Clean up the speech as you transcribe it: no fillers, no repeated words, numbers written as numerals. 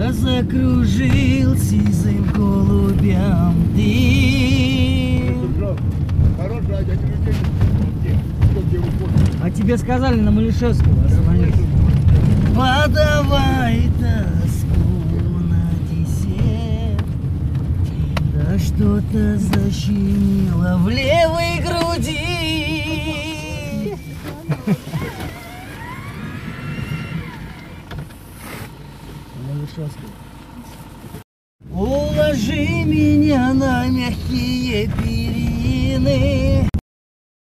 закружил сизым голубям дым. А тебе сказали на Малишевского остановиться. Подавай тоску на десерт. Да что-то защемило в левой груди. Малишевский. Уложи меня на мягкие перины.